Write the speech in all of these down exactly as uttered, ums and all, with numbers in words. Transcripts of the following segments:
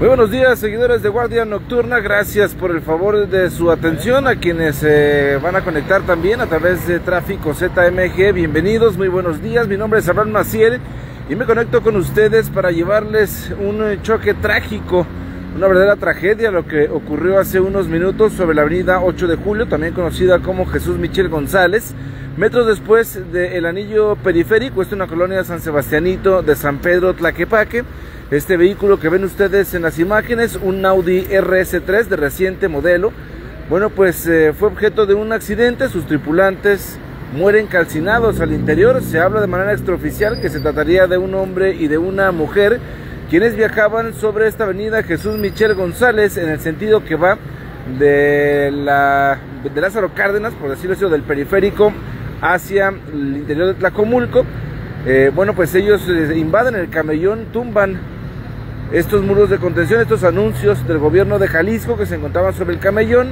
Muy buenos días, seguidores de Guardia Nocturna, gracias por el favor de su atención. A quienes eh, van a conectar también a través de Tráfico Z M G, bienvenidos, muy buenos días. Mi nombre es Abraham Maciel y me conecto con ustedes para llevarles un choque trágico, una verdadera tragedia, lo que ocurrió hace unos minutos sobre la avenida ocho de julio, también conocida como Jesús Michel González, metros después del anillo periférico. Esta es una colonia de San Sebastianito de San Pedro Tlaquepaque. Este vehículo que ven ustedes en las imágenes, un Audi R S tres de reciente modelo, bueno pues eh, fue objeto de un accidente. Sus tripulantes mueren calcinados al interior. Se habla de manera extraoficial que se trataría de un hombre y de una mujer, quienes viajaban sobre esta avenida Jesús Michel González en el sentido que va de, la, de Lázaro Cárdenas, por decirlo así, del periférico hacia el interior de Tlacomulco. Eh, bueno, pues ellos eh, invaden el camellón, tumban estos muros de contención, estos anuncios del gobierno de Jalisco que se encontraban sobre el camellón,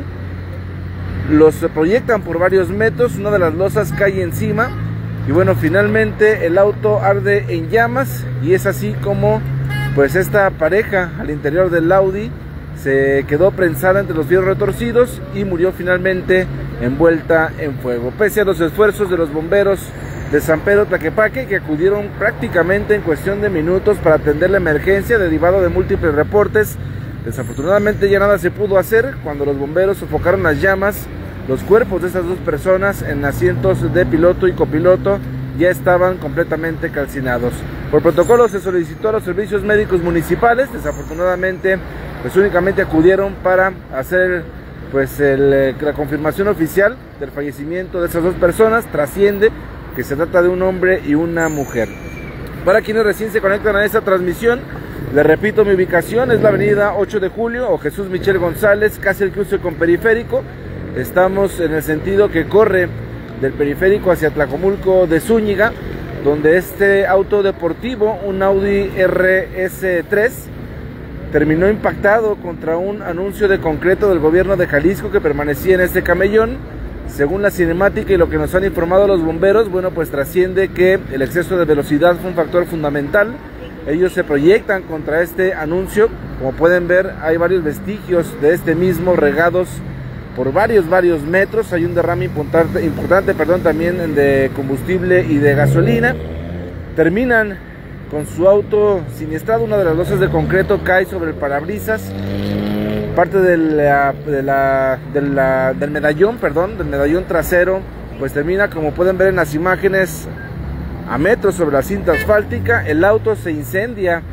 los proyectan por varios metros, una de las losas cae encima y bueno, finalmente el auto arde en llamas y es así como pues esta pareja al interior del Audi se quedó prensada entre los fierros retorcidos y murió finalmente envuelta en fuego. Pese a los esfuerzos de los bomberos de San Pedro Tlaquepaque, que acudieron prácticamente en cuestión de minutos para atender la emergencia derivado de múltiples reportes, desafortunadamente ya nada se pudo hacer. Cuando los bomberos sofocaron las llamas, los cuerpos de esas dos personas en asientos de piloto y copiloto ya estaban completamente calcinados. Por protocolo se solicitó a los servicios médicos municipales. Desafortunadamente pues únicamente acudieron para hacer pues el, la confirmación oficial del fallecimiento de esas dos personas. Trasciende que se trata de un hombre y una mujer. Para quienes recién se conectan a esta transmisión, les repito, mi ubicación es la avenida ocho de julio o Jesús Michel González, casi el cruce con periférico. Estamos en el sentido que corre del periférico hacia Tlacomulco de Zúñiga, donde este auto deportivo, un Audi R S tres, terminó impactado contra un anuncio de concreto del gobierno de Jalisco que permanecía en este camellón. Según la cinemática y lo que nos han informado los bomberos, bueno pues trasciende que el exceso de velocidad fue un factor fundamental. Ellos se proyectan contra este anuncio. Como pueden ver, hay varios vestigios de este mismo regados por varios, varios metros. Hay un derrame importante, importante perdón, también de combustible y de gasolina. Terminan con su auto siniestrado. Una de las losas de concreto cae sobre el parabrisas. Parte de la, de la, de la, del medallón, perdón, del medallón trasero, pues termina, como pueden ver en las imágenes, a metros sobre la cinta asfáltica. El auto se incendia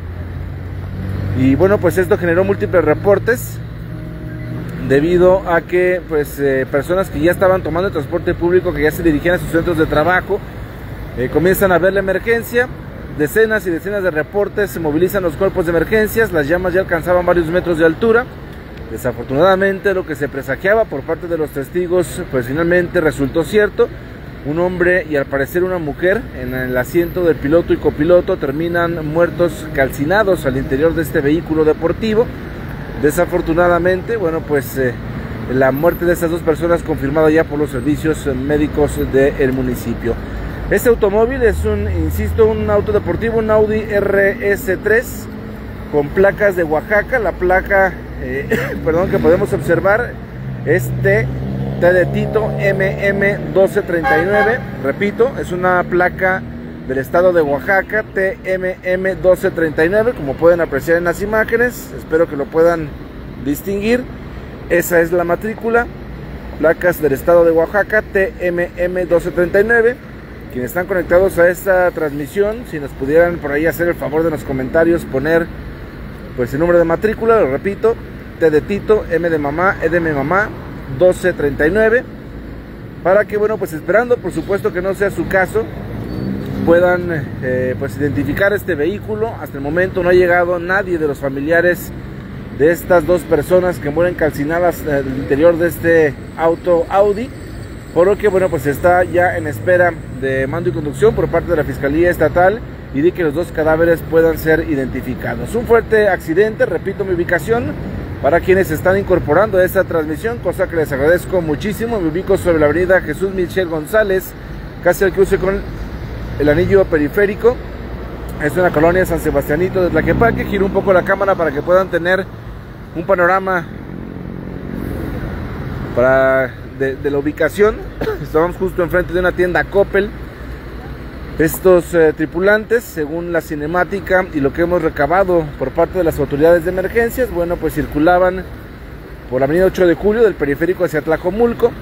y bueno, pues esto generó múltiples reportes debido a que pues eh, personas que ya estaban tomando el transporte público, que ya se dirigían a sus centros de trabajo, eh, comienzan a ver la emergencia. Decenas y decenas de reportes, se movilizan los cuerpos de emergencias. Las llamas ya alcanzaban varios metros de altura. Desafortunadamente, lo que se presagiaba por parte de los testigos pues finalmente resultó cierto. Un hombre y al parecer una mujer en el asiento del piloto y copiloto terminan muertos calcinados al interior de este vehículo deportivo. Desafortunadamente, bueno pues eh, la muerte de estas dos personas confirmada ya por los servicios médicos del municipio. Este automóvil es un, insisto, un auto deportivo, un Audi R S tres con placas de Oaxaca. La placa Eh, perdón, que podemos observar es T, T de Tito, M M doce treinta y nueve. Repito, es una placa del estado de Oaxaca, T M M doce treinta y nueve, como pueden apreciar en las imágenes. Espero que lo puedan distinguir. Esa es la matrícula, placas del estado de Oaxaca, T M M doce treinta y nueve. Quienes están conectados a esta transmisión, si nos pudieran por ahí hacer el favor de en los comentarios poner pues el número de matrícula, lo repito, T de Tito, M de mamá, E de mi mamá, doce treinta y nueve, para que, bueno, pues esperando, por supuesto que no sea su caso, puedan eh, pues identificar este vehículo. Hasta el momento no ha llegado nadie de los familiares de estas dos personas que mueren calcinadas al interior de este auto Audi, por lo que, bueno, pues está ya en espera de mando y conducción por parte de la Fiscalía Estatal y de que los dos cadáveres puedan ser identificados. Un fuerte accidente, repito mi ubicación, para quienes se están incorporando a esta transmisión, cosa que les agradezco muchísimo. Me ubico sobre la avenida Jesús Michel González, casi al cruce con el anillo periférico, Es una colonia San Sebastianito de Tlaquepaque. Giro un poco la cámara para que puedan tener un panorama para de, de la ubicación. Estamos justo enfrente de una tienda Coppel. Estos eh, tripulantes, según la cinemática y lo que hemos recabado por parte de las autoridades de emergencias, bueno, pues circulaban por la avenida ocho de julio del periférico hacia Tlajomulco.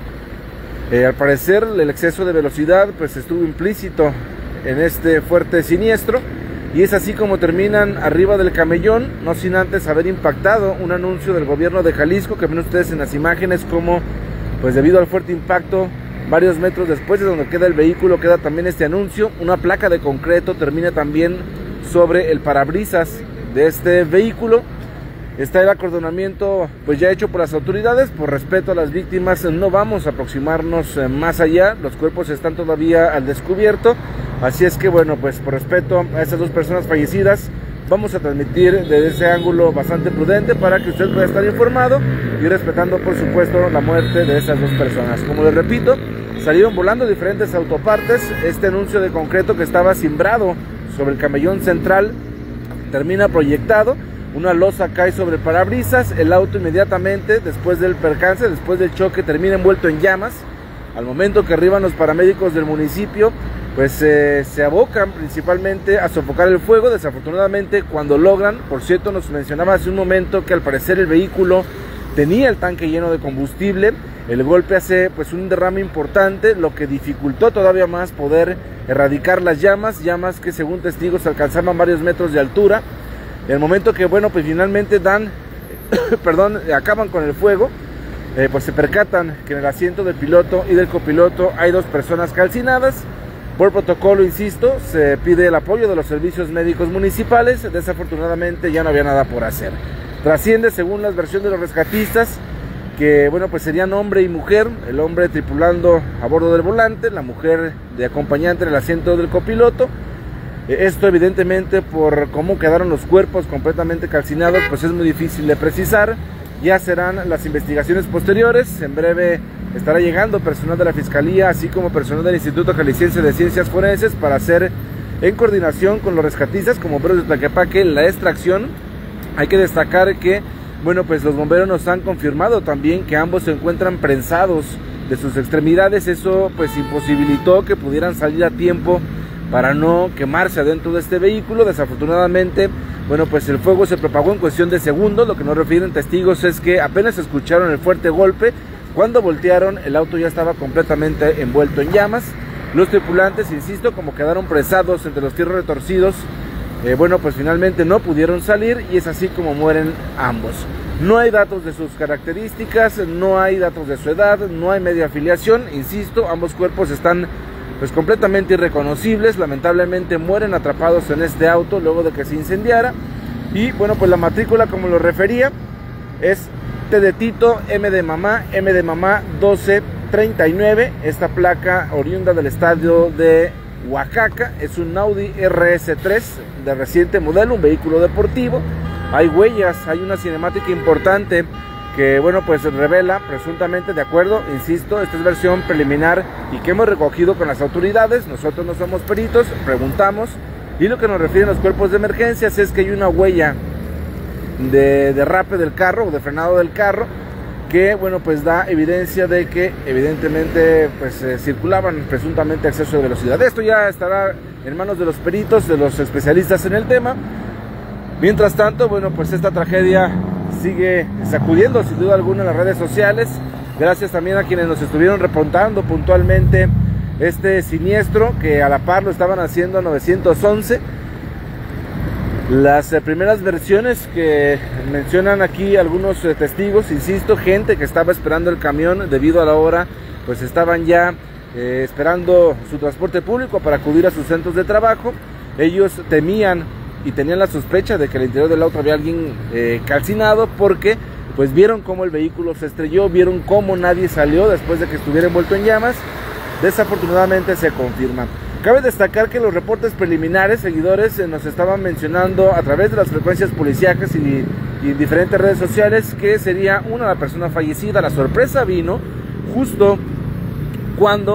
Eh, al parecer el exceso de velocidad pues estuvo implícito en este fuerte siniestro, y es así como terminan arriba del camellón, no sin antes haber impactado un anuncio del gobierno de Jalisco, que ven ustedes en las imágenes como pues debido al fuerte impacto, varios metros después de donde queda el vehículo, queda también este anuncio. Una placa de concreto termina también sobre el parabrisas de este vehículo. Está el acordonamiento pues ya hecho por las autoridades. Por respeto a las víctimas no vamos a aproximarnos más allá, los cuerpos están todavía al descubierto, así es que bueno, pues por respeto a esas dos personas fallecidas vamos a transmitir desde ese ángulo bastante prudente para que usted pueda estar informado y respetando por supuesto la muerte de esas dos personas. Como les repito, salieron volando diferentes autopartes. Este anuncio de concreto que estaba cimbrado sobre el camellón central termina proyectado, una losa cae sobre el parabrisas, el auto inmediatamente después del percance, después del choque, termina envuelto en llamas. Al momento que arriban los paramédicos del municipio, pues eh, se abocan principalmente a sofocar el fuego. Desafortunadamente, cuando logran, por cierto, nos mencionaba hace un momento que al parecer el vehículo tenía el tanque lleno de combustible. El golpe hace pues un derrame importante, lo que dificultó todavía más poder erradicar las llamas, llamas que según testigos alcanzaban varios metros de altura. En el momento que bueno, pues finalmente dan, perdón, acaban con el fuego, eh, pues se percatan que en el asiento del piloto y del copiloto hay dos personas calcinadas. Por protocolo, insisto, se pide el apoyo de los servicios médicos municipales. Desafortunadamente ya no había nada por hacer. Trasciende, según las versiones de los rescatistas, que bueno, pues serían hombre y mujer, el hombre tripulando a bordo del volante, la mujer de acompañante en el asiento del copiloto. Esto evidentemente por cómo quedaron los cuerpos completamente calcinados, pues es muy difícil de precisar. Ya serán las investigaciones posteriores. En breve estará llegando personal de la Fiscalía, así como personal del Instituto Jalisciense de Ciencias Forenses, para hacer, en coordinación con los rescatistas como bomberos de Tlaquepaque, la extracción. Hay que destacar que, bueno, pues los bomberos nos han confirmado también que ambos se encuentran prensados de sus extremidades. Eso pues imposibilitó que pudieran salir a tiempo para no quemarse adentro de este vehículo. Desafortunadamente, bueno, pues el fuego se propagó en cuestión de segundos. Lo que nos refieren testigos es que apenas escucharon el fuerte golpe, cuando voltearon el auto ya estaba completamente envuelto en llamas. Los tripulantes, insisto, como quedaron presados entre los fierros retorcidos, eh, bueno, pues finalmente no pudieron salir, y es así como mueren ambos. No hay datos de sus características, no hay datos de su edad, no hay media afiliación. Insisto, ambos cuerpos están pues completamente irreconocibles. Lamentablemente mueren atrapados en este auto luego de que se incendiara. Y bueno, pues la matrícula, como lo refería, es T de Tito, M de mamá, M de mamá doce treinta y nueve. Esta placa oriunda del estado de Oaxaca, es un Audi R S tres de reciente modelo, un vehículo deportivo. Hay huellas, hay una cinemática importante que bueno, pues revela presuntamente, de acuerdo, insisto, esta es versión preliminar y que hemos recogido con las autoridades. Nosotros no somos peritos, preguntamos, y lo que nos refieren los cuerpos de emergencias es que hay una huella de derrape del carro o de frenado del carro, que bueno, pues da evidencia de que evidentemente pues eh, circulaban presuntamente a exceso de velocidad. Esto ya estará en manos de los peritos, de los especialistas en el tema. Mientras tanto, bueno, pues esta tragedia sigue sacudiendo sin duda alguna las redes sociales. Gracias también a quienes nos estuvieron reportando puntualmente este siniestro, que a la par lo estaban haciendo a nueve once. Las eh, primeras versiones que mencionan aquí algunos eh, testigos, insisto, gente que estaba esperando el camión debido a la hora, pues estaban ya eh, esperando su transporte público para acudir a sus centros de trabajo. Ellos temían y tenían la sospecha de que al interior del auto había alguien eh, calcinado, porque pues vieron cómo el vehículo se estrelló, vieron cómo nadie salió después de que estuviera envuelto en llamas. Desafortunadamente se confirma. Cabe destacar que los reportes preliminares, seguidores, eh, nos estaban mencionando a través de las frecuencias policíacas y, y diferentes redes sociales que sería una la persona fallecida. La sorpresa vino justo cuando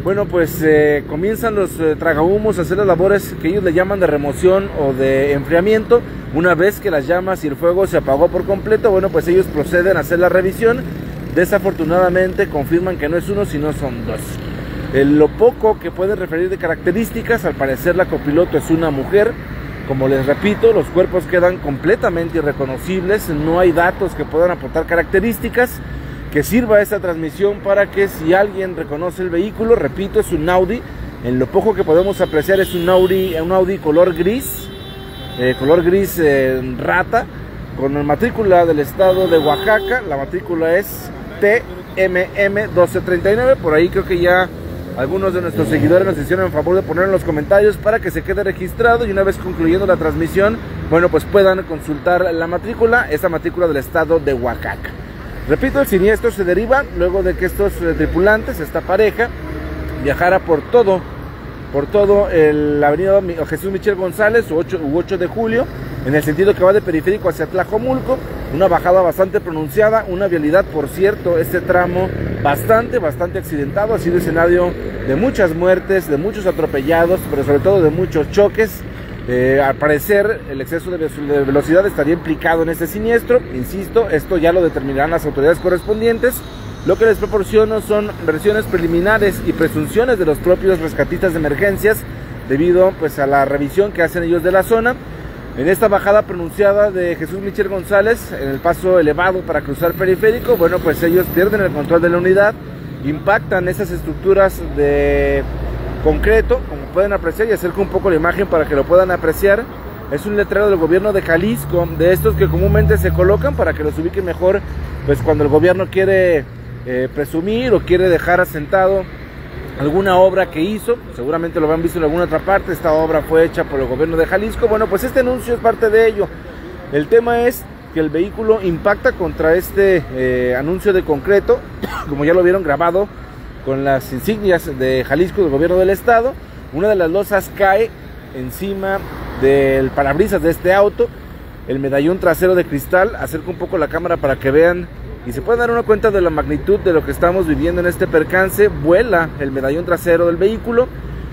bueno, pues eh, comienzan los eh, tragahumos a hacer las labores que ellos le llaman de remoción o de enfriamiento. Una vez que las llamas y el fuego se apagó por completo, bueno, pues ellos proceden a hacer la revisión. Desafortunadamente confirman que no es uno, sino son dos. Eh, lo poco que pueden referir de características, al parecer la copiloto es una mujer. Como les repito, los cuerpos quedan completamente irreconocibles, no hay datos que puedan aportar características que sirva esta transmisión para que si alguien reconoce el vehículo, repito, es un Audi. En lo poco que podemos apreciar es un Audi, un Audi color gris, eh, color gris eh, rata, con la matrícula del estado de Oaxaca. La matrícula es T M M doce treinta y nueve. Por ahí creo que ya algunos de nuestros seguidores nos hicieron el favor de poner en los comentarios para que se quede registrado, y una vez concluyendo la transmisión, bueno, pues puedan consultar la matrícula, esa matrícula del estado de Oaxaca. Repito, el siniestro se deriva luego de que estos eh, tripulantes, esta pareja, viajara por todo, por todo el la avenida Jesús Michel González u ocho de julio, en el sentido que va de Periférico hacia Tlajomulco, una bajada bastante pronunciada, una vialidad, por cierto, este tramo bastante, bastante accidentado, ha sido escenario de muchas muertes, de muchos atropellados, pero sobre todo de muchos choques. Eh, al parecer el exceso de velocidad estaría implicado en este siniestro. Insisto, esto ya lo determinarán las autoridades correspondientes. Lo que les proporciono son versiones preliminares y presunciones de los propios rescatistas de emergencias, debido pues a la revisión que hacen ellos de la zona. En esta bajada pronunciada de Jesús Michel González, en el paso elevado para cruzar Periférico, bueno, pues ellos pierden el control de la unidad, impactan esas estructuras de concreto, como pueden apreciar, y acerco un poco la imagen para que lo puedan apreciar. Es un letrero del gobierno de Jalisco, de estos que comúnmente se colocan para que los ubiquen mejor, pues cuando el gobierno quiere eh, presumir o quiere dejar asentado alguna obra que hizo. Seguramente lo habrán visto en alguna otra parte. Esta obra fue hecha por el gobierno de Jalisco. Bueno, pues este anuncio es parte de ello. El tema es que el vehículo impacta contra este eh, anuncio de concreto, como ya lo vieron grabado con las insignias de Jalisco, del gobierno del estado. Una de las losas cae encima del parabrisas de este auto, el medallón trasero de cristal. Acerco un poco la cámara para que vean y se pueden dar una cuenta de la magnitud de lo que estamos viviendo en este percance. Vuela el medallón trasero del vehículo,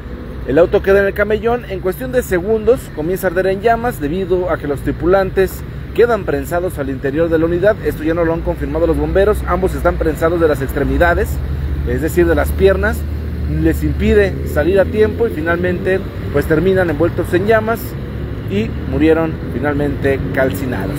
el auto queda en el camellón. En cuestión de segundos comienza a arder en llamas debido a que los tripulantes quedan prensados al interior de la unidad. Esto ya no lo han confirmado los bomberos. Ambos están prensados de las extremidades, es decir, de las piernas. Les impide salir a tiempo y finalmente pues terminan envueltos en llamas y murieron finalmente calcinados.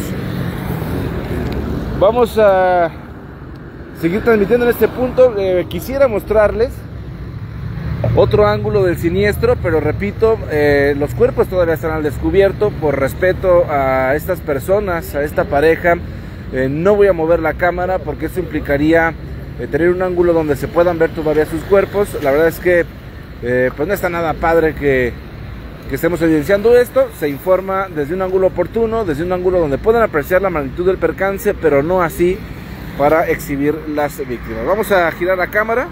Vamos a seguir transmitiendo en este punto. Eh, quisiera mostrarles otro ángulo del siniestro, pero repito, eh, los cuerpos todavía están al descubierto. Por respeto a estas personas, a esta pareja, eh, no voy a mover la cámara porque eso implicaría eh, tener un ángulo donde se puedan ver todavía sus cuerpos. La verdad es que eh, pues no está nada padre que, que estemos evidenciando esto. Se informa desde un ángulo oportuno, desde un ángulo donde puedan apreciar la magnitud del percance, pero no así para exhibir las víctimas. Vamos a girar la cámara.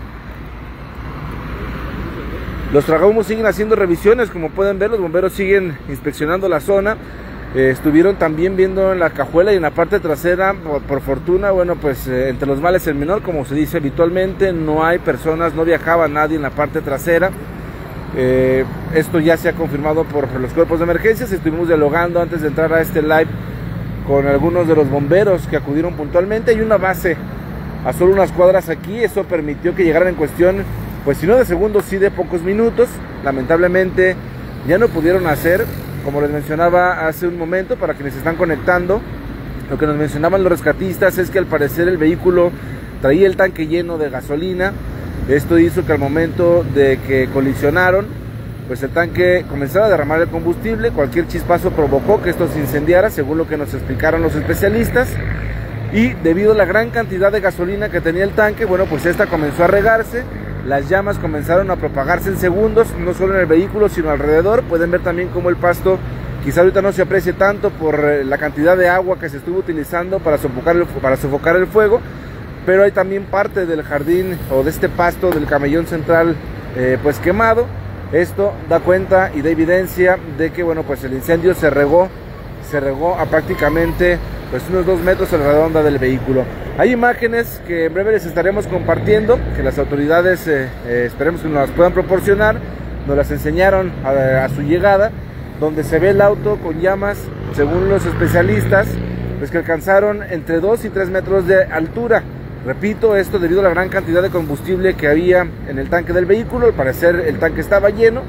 Los tragahumos siguen haciendo revisiones, como pueden ver, los bomberos siguen inspeccionando la zona. Eh, estuvieron también viendo en la cajuela y en la parte trasera. Por, por fortuna, bueno, pues eh, entre los males el menor, como se dice habitualmente, no hay personas, no viajaba nadie en la parte trasera. Eh, esto ya se ha confirmado por los cuerpos de emergencias. Estuvimos dialogando antes de entrar a este live con algunos de los bomberos que acudieron puntualmente. Hay una base a solo unas cuadras aquí, eso permitió que llegaran en cuestión, pues si no de segundos, sí de pocos minutos. Lamentablemente ya no pudieron hacer, como les mencionaba hace un momento, para quienes se están conectando, lo que nos mencionaban los rescatistas es que al parecer el vehículo traía el tanque lleno de gasolina. Esto hizo que al momento de que colisionaron, pues el tanque comenzara a derramar el combustible. Cualquier chispazo provocó que esto se incendiara, según lo que nos explicaron los especialistas. Y debido a la gran cantidad de gasolina que tenía el tanque, bueno, pues esta comenzó a regarse. Las llamas comenzaron a propagarse en segundos, no solo en el vehículo, sino alrededor. Pueden ver también cómo el pasto quizá ahorita no se aprecie tanto por la cantidad de agua que se estuvo utilizando para sofocar el, para sofocar el fuego. Pero hay también parte del jardín o de este pasto del camellón central eh, pues quemado. Esto da cuenta y da evidencia de que, bueno, pues el incendio se regó, se regó a prácticamente pues unos dos metros a la redonda del vehículo. Hay imágenes que en breve les estaremos compartiendo, que las autoridades eh, eh, esperemos que nos las puedan proporcionar. Nos las enseñaron a, a su llegada, donde se ve el auto con llamas, según los especialistas, pues que alcanzaron entre dos y tres metros de altura. Repito, esto debido a la gran cantidad de combustible que había en el tanque del vehículo. Al parecer el tanque estaba lleno.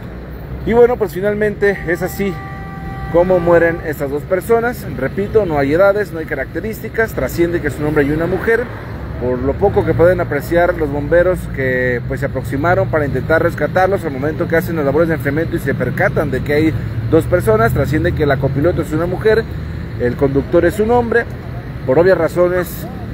Y bueno, pues finalmente es así como mueren estas dos personas. Repito, no hay edades, no hay características, trasciende que es un hombre y una mujer. Por lo poco que pueden apreciar los bomberos que pues se aproximaron para intentar rescatarlos, al momento que hacen las labores de enfriamiento y se percatan de que hay dos personas, trasciende que la copiloto es una mujer, el conductor es un hombre. Por obvias razones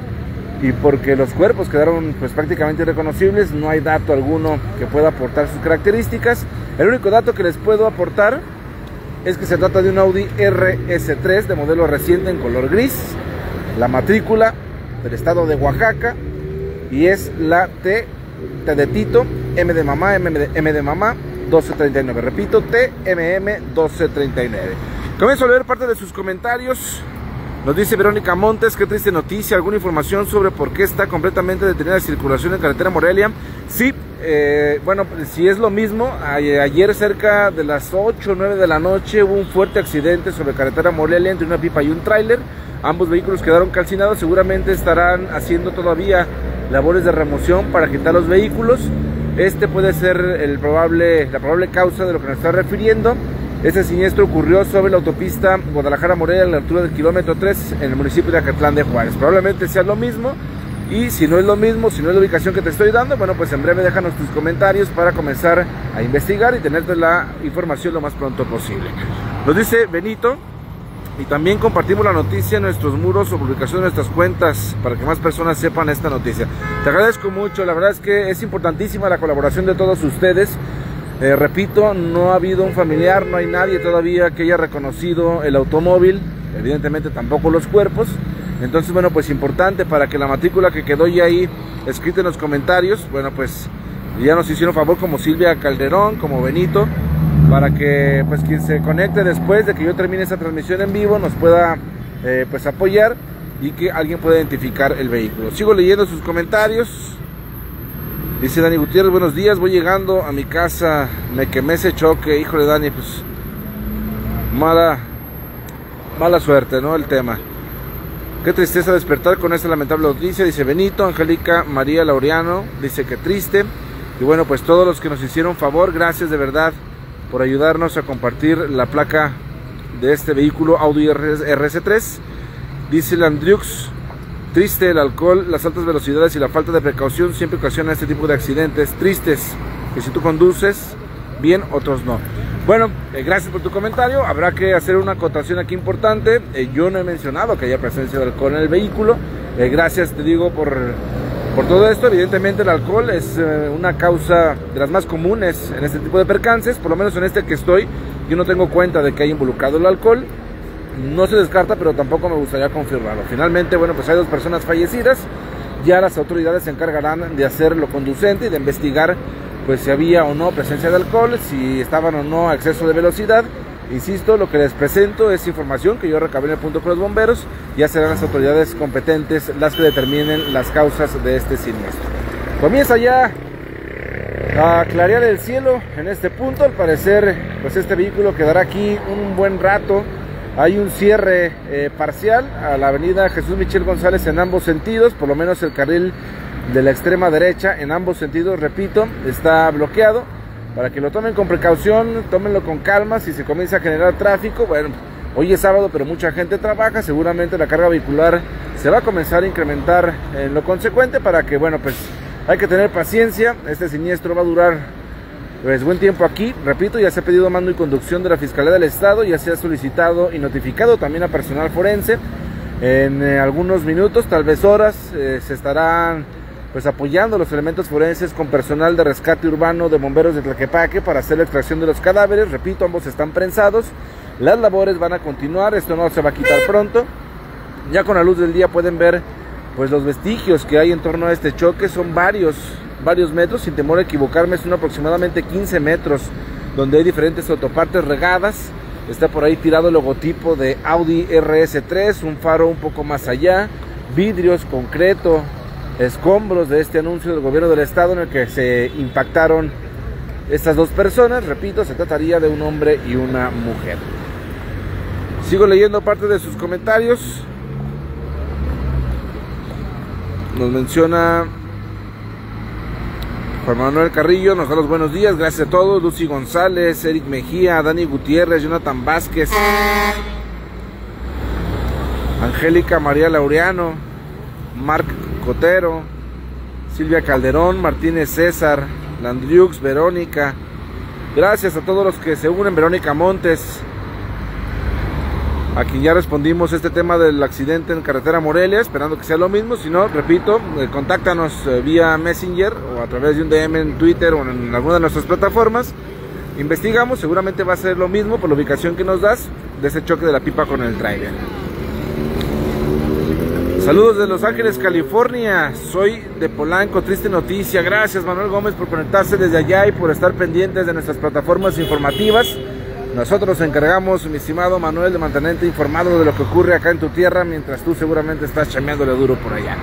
y porque los cuerpos quedaron pues prácticamente irreconocibles, no hay dato alguno que pueda aportar sus características. El único dato que les puedo aportar es que se trata de un Audi R S tres de modelo reciente en color gris, la matrícula del estado de Oaxaca, y es la T, T de Tito, M de mamá, M de, M de mamá, doce treinta y nueve. Repito, T M M doce treinta y nueve. Comienzo a leer parte de sus comentarios. Nos dice Verónica Montes: qué triste noticia, ¿alguna información sobre por qué está completamente detenida la circulación en carretera Morelia? Sí, eh, bueno, si es lo mismo, ayer cerca de las ocho o nueve de la noche hubo un fuerte accidente sobre carretera Morelia entre una pipa y un tráiler. Ambos vehículos quedaron calcinados, seguramente estarán haciendo todavía labores de remoción para quitar los vehículos. Este puede ser el probable, la probable causa de lo que nos está refiriendo. Este siniestro ocurrió sobre la autopista Guadalajara-Morelia a la altura del kilómetro tres en el municipio de Acatlán de Juárez. Probablemente sea lo mismo, y si no es lo mismo, si no es la ubicación que te estoy dando, bueno, pues en breve déjanos tus comentarios para comenzar a investigar y tenerte la información lo más pronto posible. Nos dice Benito: y también compartimos la noticia en nuestros muros o publicación de nuestras cuentas para que más personas sepan esta noticia. Te agradezco mucho, la verdad es que es importantísima la colaboración de todos ustedes. Eh, repito, no ha habido un familiar, no hay nadie todavía que haya reconocido el automóvil, evidentemente tampoco los cuerpos. Entonces, bueno, pues importante para que la matrícula que quedó ya ahí escrita en los comentarios, bueno, pues ya nos hicieron favor, como Silvia Calderón, como Benito, para que pues quien se conecte después de que yo termine esta transmisión en vivo nos pueda eh, pues apoyar y que alguien pueda identificar el vehículo. Sigo leyendo sus comentarios. Dice Dani Gutiérrez: buenos días, voy llegando a mi casa, me quemé ese choque. Híjole, Dani, pues mala mala suerte, ¿no? El tema. Qué tristeza despertar con esta lamentable noticia, dice Benito. Angélica María Laureano dice que triste. Y bueno, pues todos los que nos hicieron favor, gracias de verdad por ayudarnos a compartir la placa de este vehículo Audi R S tres. Dice Landriux: triste, el alcohol, las altas velocidades y la falta de precaución siempre ocasiona este tipo de accidentes tristes, que si tú conduces bien, otros no. Bueno, eh, gracias por tu comentario. Habrá que hacer una acotación aquí importante. eh, yo no he mencionado que haya presencia de alcohol en el vehículo. eh, gracias, te digo, por, por todo esto. Evidentemente el alcohol es eh, una causa de las más comunes en este tipo de percances, por lo menos en este que estoy. Yo no tengo cuenta de que haya involucrado el alcohol. No se descarta, pero tampoco me gustaría confirmarlo. Finalmente, bueno, pues hay dos personas fallecidas. Ya las autoridades se encargarán de hacer lo conducente y de investigar pues si había o no presencia de alcohol, si estaban o no a exceso de velocidad. Insisto, lo que les presento es información que yo recabé en el punto con los bomberos. Ya serán las autoridades competentes las que determinen las causas de este siniestro. Comienza ya a clarear el cielo en este punto. Al parecer, pues este vehículo quedará aquí un buen rato. Hay un cierre eh, parcial a la avenida Jesús Michel González en ambos sentidos, por lo menos el carril de la extrema derecha en ambos sentidos, repito, está bloqueado. Para que lo tomen con precaución, tómenlo con calma. Si se comienza a generar tráfico, bueno, hoy es sábado, pero mucha gente trabaja, seguramente la carga vehicular se va a comenzar a incrementar en lo consecuente, para que, bueno, pues hay que tener paciencia. Este siniestro va a durar pues buen tiempo aquí. Repito, ya se ha pedido mando y conducción de la Fiscalía del Estado, ya se ha solicitado y notificado también a personal forense. En eh, algunos minutos, tal vez horas, eh, se estarán pues apoyando los elementos forenses con personal de rescate urbano de bomberos de Tlaquepaque para hacer la extracción de los cadáveres. Repito, ambos están prensados. Las labores van a continuar, esto no se va a quitar pronto. Ya con la luz del día pueden ver pues los vestigios que hay en torno a este choque. Son varios, varios metros, sin temor a equivocarme, son aproximadamente quince metros, donde hay diferentes autopartes regadas. Está por ahí tirado el logotipo de Audi R S tres, un faro un poco más allá, vidrios, concreto, escombros de este anuncio del gobierno del estado en el que se impactaron estas dos personas. Repito, se trataría de un hombre y una mujer. Sigo leyendo parte de sus comentarios. Nos menciona Juan Manuel Carrillo, nos da los buenos días, gracias a todos. Lucy González, Eric Mejía, Dani Gutiérrez, Jonathan Vázquez, Angélica María Laureano, Marc Cotero, Silvia Calderón, Martínez César, Landriux, Verónica. Gracias a todos los que se unen. Verónica Montes, a quien ya respondimos este tema del accidente en carretera Morelia, esperando que sea lo mismo. Si no, repito, eh, contáctanos eh, vía Messenger o a través de un D M en Twitter o en alguna de nuestras plataformas. Investigamos, seguramente va a ser lo mismo por la ubicación que nos das de ese choque de la pipa con el tráiler. Saludos de Los Ángeles, California. Soy de Polanco, triste noticia. Gracias Manuel Gómez por conectarse desde allá y por estar pendientes de nuestras plataformas informativas. Nosotros nos encargamos, mi estimado Manuel, de mantenerte informado de lo que ocurre acá en tu tierra, mientras tú seguramente estás chameándole duro por allá.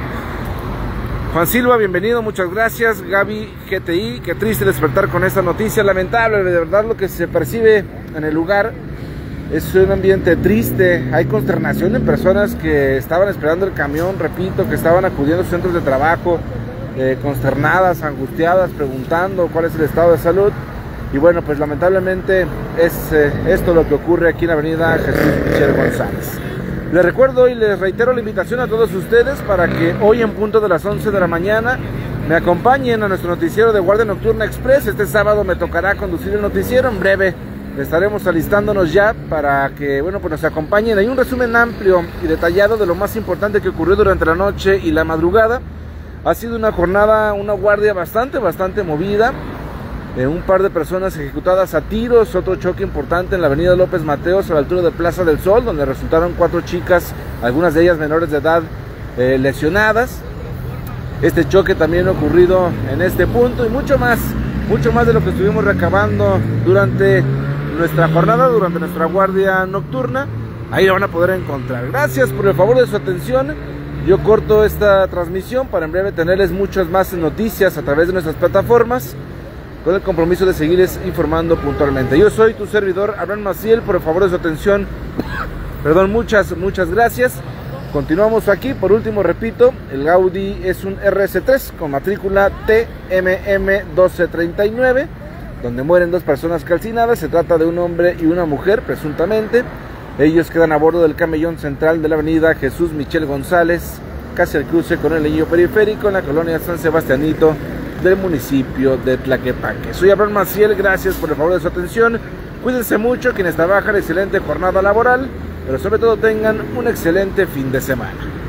Juan Silva, bienvenido, muchas gracias. Gaby G T I, qué triste despertar con esta noticia, lamentable, de verdad lo que se percibe en el lugar es un ambiente triste. Hay consternación en personas que estaban esperando el camión, repito, que estaban acudiendo a sus centros de trabajo, eh, consternadas, angustiadas, preguntando cuál es el estado de salud. Y bueno, pues lamentablemente es eh, esto lo que ocurre aquí en la avenida Jesús Michel González. Les recuerdo y les reitero la invitación a todos ustedes para que hoy en punto de las once de la mañana me acompañen a nuestro noticiero de Guardia Nocturna Express. Este sábado me tocará conducir el noticiero. En breve estaremos alistándonos ya para que, bueno, pues nos acompañen. Hay un resumen amplio y detallado de lo más importante que ocurrió durante la noche y la madrugada. Ha sido una jornada, una guardia bastante, bastante movida. Eh, un par de personas ejecutadas a tiros, otro choque importante en la avenida López Mateos a la altura de Plaza del Sol, donde resultaron cuatro chicas, algunas de ellas menores de edad, eh, lesionadas. Este choque también ha ocurrido en este punto y mucho más, mucho más de lo que estuvimos recabando durante nuestra jornada, durante nuestra guardia nocturna. Ahí lo van a poder encontrar. Gracias por el favor de su atención. Yo corto esta transmisión para en breve tenerles muchas más noticias a través de nuestras plataformas, con el compromiso de seguirles informando puntualmente. Yo soy tu servidor, Abraham Maciel, por el favor de su atención. Perdón, muchas, muchas gracias. Continuamos aquí. Por último, repito, el Audi es un R S tres con matrícula T M M doce treinta y nueve, donde mueren dos personas calcinadas. Se trata de un hombre y una mujer, presuntamente. Ellos quedan a bordo del camellón central de la avenida Jesús Michel González, casi al cruce con el anillo periférico, en la colonia San Sebastianito del municipio de Tlaquepaque. Soy Abraham Maciel, gracias por el favor de su atención. Cuídense mucho quienes trabajan, excelente jornada laboral, pero sobre todo tengan un excelente fin de semana.